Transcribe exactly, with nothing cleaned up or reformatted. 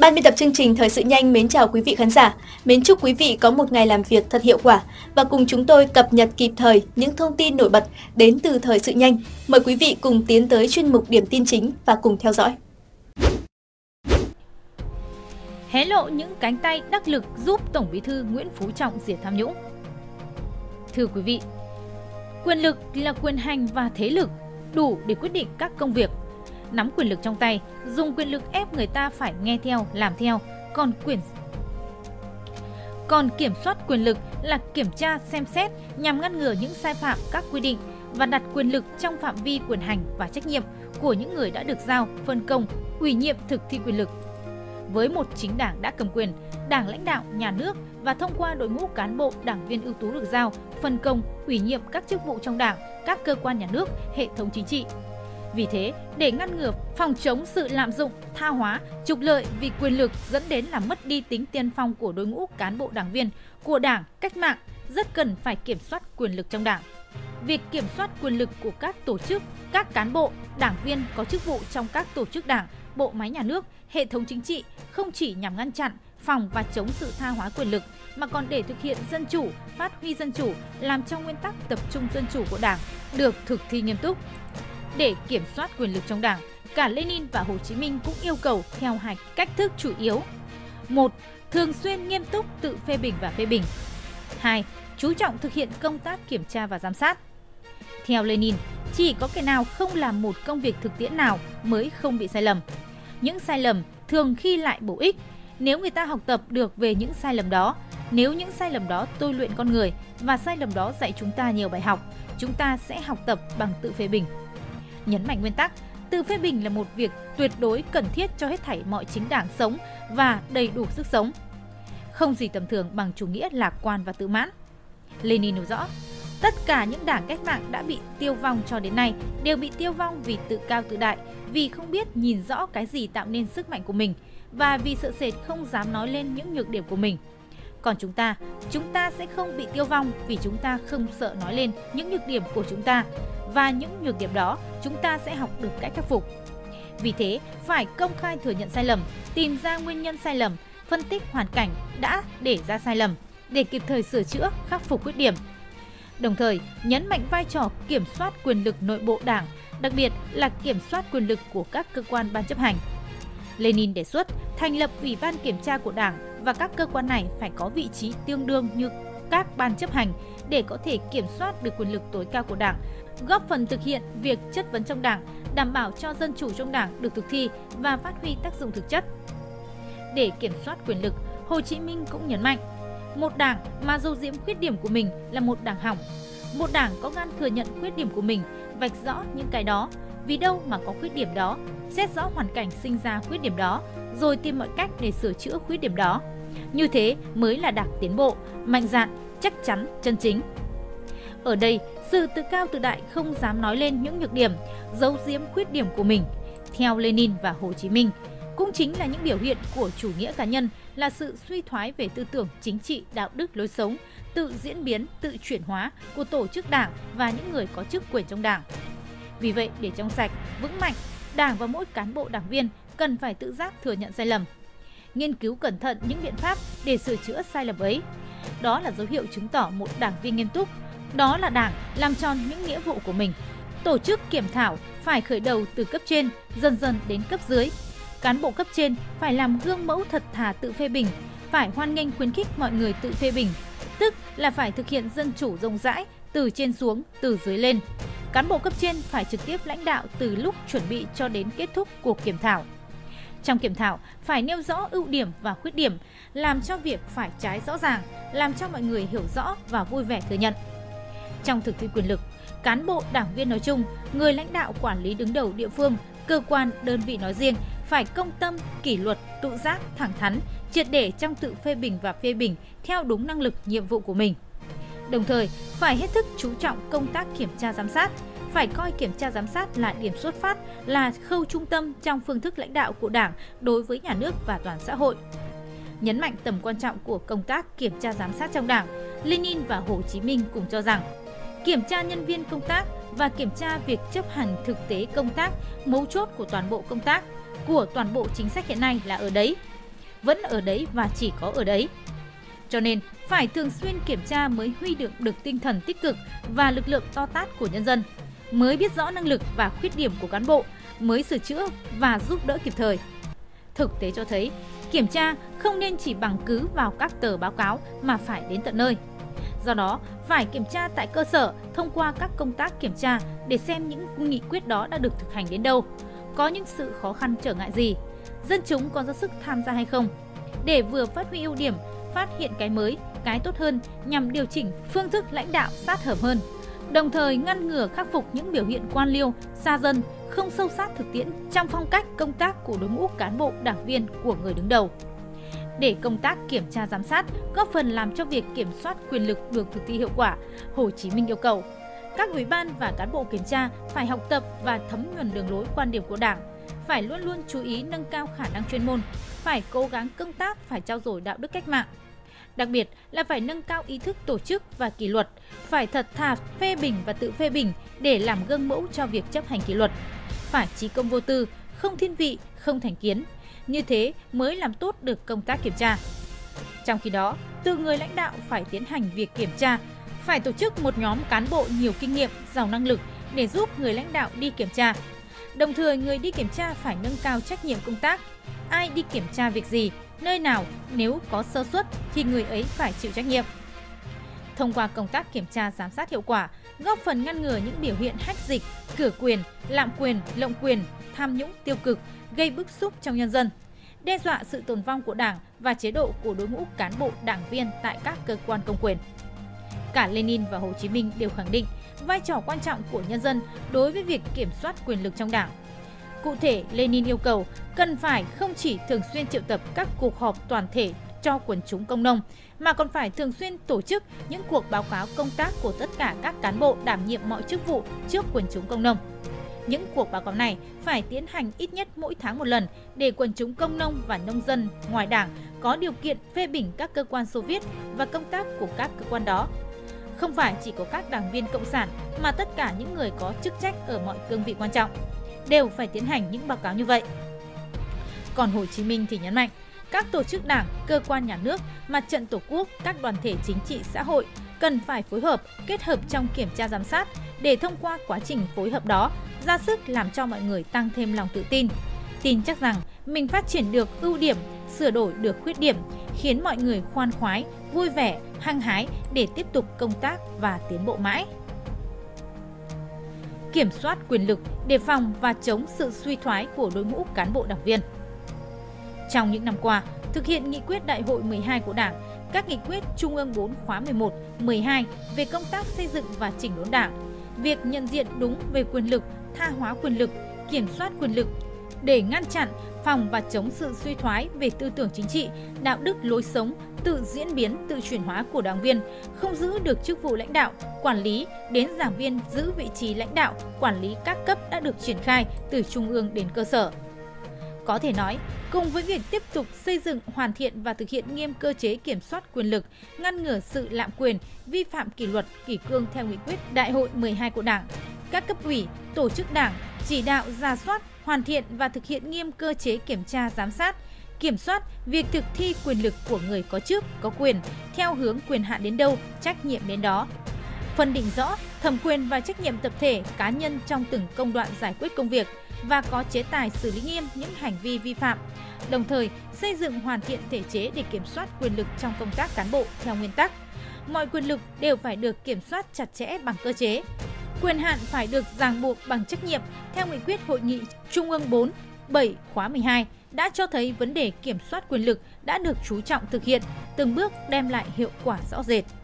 Ban biên tập chương trình Thời sự nhanh mến chào quý vị khán giả. Mến chúc quý vị có một ngày làm việc thật hiệu quả và cùng chúng tôi cập nhật kịp thời những thông tin nổi bật đến từ Thời sự nhanh. Mời quý vị cùng tiến tới chuyên mục điểm tin chính và cùng theo dõi. Hé lộ những cánh tay đắc lực giúp Tổng Bí thư Nguyễn Phú Trọng diệt tham nhũng. Thưa quý vị, quyền lực là quyền hành và thế lực đủ để quyết định các công việc. Nắm quyền lực trong tay, dùng quyền lực ép người ta phải nghe theo, làm theo, còn quyền còn kiểm soát quyền lực là kiểm tra, xem xét nhằm ngăn ngừa những sai phạm các quy định và đặt quyền lực trong phạm vi quyền hành và trách nhiệm của những người đã được giao, phân công, ủy nhiệm thực thi quyền lực. Với một chính đảng đã cầm quyền, Đảng lãnh đạo nhà nước và thông qua đội ngũ cán bộ, đảng viên ưu tú được giao, phân công, ủy nhiệm các chức vụ trong Đảng, các cơ quan nhà nước, hệ thống chính trị. Vì thế, để ngăn ngừa, phòng chống sự lạm dụng, tha hóa, trục lợi vì quyền lực dẫn đến làm mất đi tính tiên phong của đội ngũ cán bộ đảng viên, của Đảng, cách mạng, rất cần phải kiểm soát quyền lực trong Đảng. Việc kiểm soát quyền lực của các tổ chức, các cán bộ, đảng viên có chức vụ trong các tổ chức Đảng, bộ máy nhà nước, hệ thống chính trị không chỉ nhằm ngăn chặn, phòng và chống sự tha hóa quyền lực, mà còn để thực hiện dân chủ, phát huy dân chủ, làm cho nguyên tắc tập trung dân chủ của Đảng được thực thi nghiêm túc. Để kiểm soát quyền lực trong Đảng, cả Lenin và Hồ Chí Minh cũng yêu cầu theo hai cách thức chủ yếu. một. Thường xuyên nghiêm túc tự phê bình và phê bình. hai. Chú trọng thực hiện công tác kiểm tra và giám sát. Theo Lenin, chỉ có kẻ nào không làm một công việc thực tiễn nào mới không bị sai lầm. Những sai lầm thường khi lại bổ ích nếu người ta học tập được về những sai lầm đó, nếu những sai lầm đó tôi luyện con người và sai lầm đó dạy chúng ta nhiều bài học, chúng ta sẽ học tập bằng tự phê bình. Nhấn mạnh nguyên tắc, tự phê bình là một việc tuyệt đối cần thiết cho hết thảy mọi chính đảng sống và đầy đủ sức sống. Không gì tầm thường bằng chủ nghĩa lạc quan và tự mãn. Lenin nêu rõ, tất cả những đảng cách mạng đã bị tiêu vong cho đến nay đều bị tiêu vong vì tự cao tự đại, vì không biết nhìn rõ cái gì tạo nên sức mạnh của mình và vì sợ sệt không dám nói lên những nhược điểm của mình. Còn chúng ta, chúng ta sẽ không bị tiêu vong vì chúng ta không sợ nói lên những nhược điểm của chúng ta và những nhược điểm đó chúng ta sẽ học được cách khắc phục. Vì thế, phải công khai thừa nhận sai lầm, tìm ra nguyên nhân sai lầm, phân tích hoàn cảnh đã để ra sai lầm để kịp thời sửa chữa, khắc phục khuyết điểm. Đồng thời, nhấn mạnh vai trò kiểm soát quyền lực nội bộ Đảng, đặc biệt là kiểm soát quyền lực của các cơ quan ban chấp hành. Lenin đề xuất thành lập Ủy ban Kiểm tra của Đảng và các cơ quan này phải có vị trí tương đương như các ban chấp hành để có thể kiểm soát được quyền lực tối cao của Đảng, góp phần thực hiện việc chất vấn trong Đảng, đảm bảo cho dân chủ trong Đảng được thực thi và phát huy tác dụng thực chất. Để kiểm soát quyền lực, Hồ Chí Minh cũng nhấn mạnh, một đảng mà giấu giếm khuyết điểm của mình là một đảng hỏng. Một đảng có gan thừa nhận khuyết điểm của mình, vạch rõ những cái đó, vì đâu mà có khuyết điểm đó, xét rõ hoàn cảnh sinh ra khuyết điểm đó, rồi tìm mọi cách để sửa chữa khuyết điểm đó. Như thế mới là đảng tiến bộ, mạnh dạn, chắc chắn, chân chính. Ở đây, sự tự cao tự đại không dám nói lên những nhược điểm, giấu giếm khuyết điểm của mình, theo Lenin và Hồ Chí Minh, cũng chính là những biểu hiện của chủ nghĩa cá nhân, là sự suy thoái về tư tưởng chính trị, đạo đức, lối sống, tự diễn biến, tự chuyển hóa của tổ chức đảng và những người có chức quyền trong đảng. Vì vậy, để trong sạch, vững mạnh, Đảng và mỗi cán bộ đảng viên cần phải tự giác thừa nhận sai lầm, nghiên cứu cẩn thận những biện pháp để sửa chữa sai lầm ấy. Đó là dấu hiệu chứng tỏ một đảng viên nghiêm túc. Đó là Đảng làm tròn những nghĩa vụ của mình. Tổ chức kiểm thảo phải khởi đầu từ cấp trên, dần dần đến cấp dưới. Cán bộ cấp trên phải làm gương mẫu thật thà tự phê bình, phải hoan nghênh khuyến khích mọi người tự phê bình, tức là phải thực hiện dân chủ rộng rãi, từ trên xuống, từ dưới lên. Cán bộ cấp trên phải trực tiếp lãnh đạo từ lúc chuẩn bị cho đến kết thúc cuộc kiểm thảo. Trong kiểm thảo phải nêu rõ ưu điểm và khuyết điểm, làm cho việc phải trái rõ ràng, làm cho mọi người hiểu rõ và vui vẻ thừa nhận. Trong thực thi quyền lực, cán bộ đảng viên nói chung, người lãnh đạo quản lý đứng đầu địa phương, cơ quan, đơn vị nói riêng phải công tâm, kỷ luật, tự giác, thẳng thắn, triệt để trong tự phê bình và phê bình theo đúng năng lực, nhiệm vụ của mình. Đồng thời, phải hết sức chú trọng công tác kiểm tra giám sát, phải coi kiểm tra giám sát là điểm xuất phát, là khâu trung tâm trong phương thức lãnh đạo của Đảng đối với nhà nước và toàn xã hội. Nhấn mạnh tầm quan trọng của công tác kiểm tra giám sát trong Đảng, Lenin và Hồ Chí Minh cùng cho rằng, kiểm tra nhân viên công tác và kiểm tra việc chấp hành thực tế công tác, mấu chốt của toàn bộ công tác, của toàn bộ chính sách hiện nay là ở đấy. vẫn ở đấy và chỉ có ở đấy. Cho nên, phải thường xuyên kiểm tra mới huy động được tinh thần tích cực và lực lượng to tát của nhân dân, mới biết rõ năng lực và khuyết điểm của cán bộ, mới sửa chữa và giúp đỡ kịp thời. Thực tế cho thấy, kiểm tra không nên chỉ bằng cứ vào các tờ báo cáo mà phải đến tận nơi. Do đó, phải kiểm tra tại cơ sở thông qua các công tác kiểm tra để xem những nghị quyết đó đã được thực hành đến đâu, có những sự khó khăn trở ngại gì, dân chúng có ra sức tham gia hay không, để vừa phát huy ưu điểm, phát hiện cái mới, cái tốt hơn nhằm điều chỉnh phương thức lãnh đạo sát hợp hơn, đồng thời ngăn ngừa khắc phục những biểu hiện quan liêu, xa dân, không sâu sát thực tiễn trong phong cách công tác của đội ngũ cán bộ đảng viên của người đứng đầu. Để công tác kiểm tra giám sát góp phần làm cho việc kiểm soát quyền lực được thực thi hiệu quả, Hồ Chí Minh yêu cầu các ủy ban và cán bộ kiểm tra phải học tập và thấm nhuần đường lối quan điểm của Đảng, phải luôn luôn chú ý nâng cao khả năng chuyên môn, phải cố gắng công tác, phải trau dồi đạo đức cách mạng. Đặc biệt là phải nâng cao ý thức tổ chức và kỷ luật, phải thật thà phê bình và tự phê bình để làm gương mẫu cho việc chấp hành kỷ luật, phải chí công vô tư, không thiên vị, không thành kiến. Như thế mới làm tốt được công tác kiểm tra. Trong khi đó, từ người lãnh đạo phải tiến hành việc kiểm tra, phải tổ chức một nhóm cán bộ nhiều kinh nghiệm, giàu năng lực để giúp người lãnh đạo đi kiểm tra. Đồng thời, người đi kiểm tra phải nâng cao trách nhiệm công tác. Ai đi kiểm tra việc gì, nơi nào, nếu có sơ suất thì người ấy phải chịu trách nhiệm. Thông qua công tác kiểm tra giám sát hiệu quả, góp phần ngăn ngừa những biểu hiện hách dịch, cửa quyền, lạm quyền, lộng quyền, tham nhũng tiêu cực, gây bức xúc trong nhân dân, đe dọa sự tồn vong của Đảng và chế độ của đối ngũ cán bộ đảng viên tại các cơ quan công quyền. Cả Lenin và Hồ Chí Minh đều khẳng định vai trò quan trọng của nhân dân đối với việc kiểm soát quyền lực trong Đảng. Cụ thể, Lenin yêu cầu cần phải không chỉ thường xuyên triệu tập các cuộc họp toàn thể cho quần chúng công nông, mà còn phải thường xuyên tổ chức những cuộc báo cáo công tác của tất cả các cán bộ đảm nhiệm mọi chức vụ trước quần chúng công nông. Những cuộc báo cáo này phải tiến hành ít nhất mỗi tháng một lần để quần chúng công nông và nông dân ngoài Đảng có điều kiện phê bình các cơ quan Xô Viết và công tác của các cơ quan đó. Không phải chỉ có các đảng viên cộng sản mà tất cả những người có chức trách ở mọi cương vị quan trọng đều phải tiến hành những báo cáo như vậy. Còn Hồ Chí Minh thì nhấn mạnh, các tổ chức đảng, cơ quan nhà nước, mặt trận tổ quốc, các đoàn thể chính trị xã hội cần phải phối hợp, kết hợp trong kiểm tra giám sát để thông qua quá trình phối hợp đó ra sức làm cho mọi người tăng thêm lòng tự tin, tin chắc rằng mình phát triển được ưu điểm, sửa đổi được khuyết điểm, khiến mọi người khoan khoái, vui vẻ, hăng hái để tiếp tục công tác và tiến bộ mãi. Kiểm soát quyền lực, đề phòng và chống sự suy thoái của đội ngũ cán bộ đảng viên. Trong những năm qua, thực hiện nghị quyết Đại hội mười hai của Đảng, các nghị quyết Trung ương bốn khóa mười một, mười hai về công tác xây dựng và chỉnh đốn Đảng, việc nhận diện đúng về quyền lực, tha hóa quyền lực, kiểm soát quyền lực để ngăn chặn, phòng và chống sự suy thoái về tư tưởng chính trị, đạo đức lối sống, tự diễn biến, tự chuyển hóa của đảng viên, không giữ được chức vụ lãnh đạo, quản lý đến giảng viên giữ vị trí lãnh đạo, quản lý các cấp đã được triển khai từ trung ương đến cơ sở. Có thể nói, cùng với việc tiếp tục xây dựng, hoàn thiện và thực hiện nghiêm cơ chế kiểm soát quyền lực, ngăn ngừa sự lạm quyền, vi phạm kỷ luật, kỷ cương theo nghị quyết Đại hội mười hai của Đảng, các cấp ủy, tổ chức Đảng chỉ đạo rà soát, hoàn thiện và thực hiện nghiêm cơ chế kiểm tra giám sát, kiểm soát việc thực thi quyền lực của người có chức, có quyền theo hướng quyền hạn đến đâu, trách nhiệm đến đó. Phân định rõ thẩm quyền và trách nhiệm tập thể, cá nhân trong từng công đoạn giải quyết công việc và có chế tài xử lý nghiêm những hành vi vi phạm. Đồng thời, xây dựng hoàn thiện thể chế để kiểm soát quyền lực trong công tác cán bộ theo nguyên tắc. Mọi quyền lực đều phải được kiểm soát chặt chẽ bằng cơ chế. Quyền hạn phải được ràng buộc bằng trách nhiệm theo nghị quyết Hội nghị Trung ương bốn, bảy khóa mười hai đã cho thấy vấn đề kiểm soát quyền lực đã được chú trọng thực hiện, từng bước đem lại hiệu quả rõ rệt.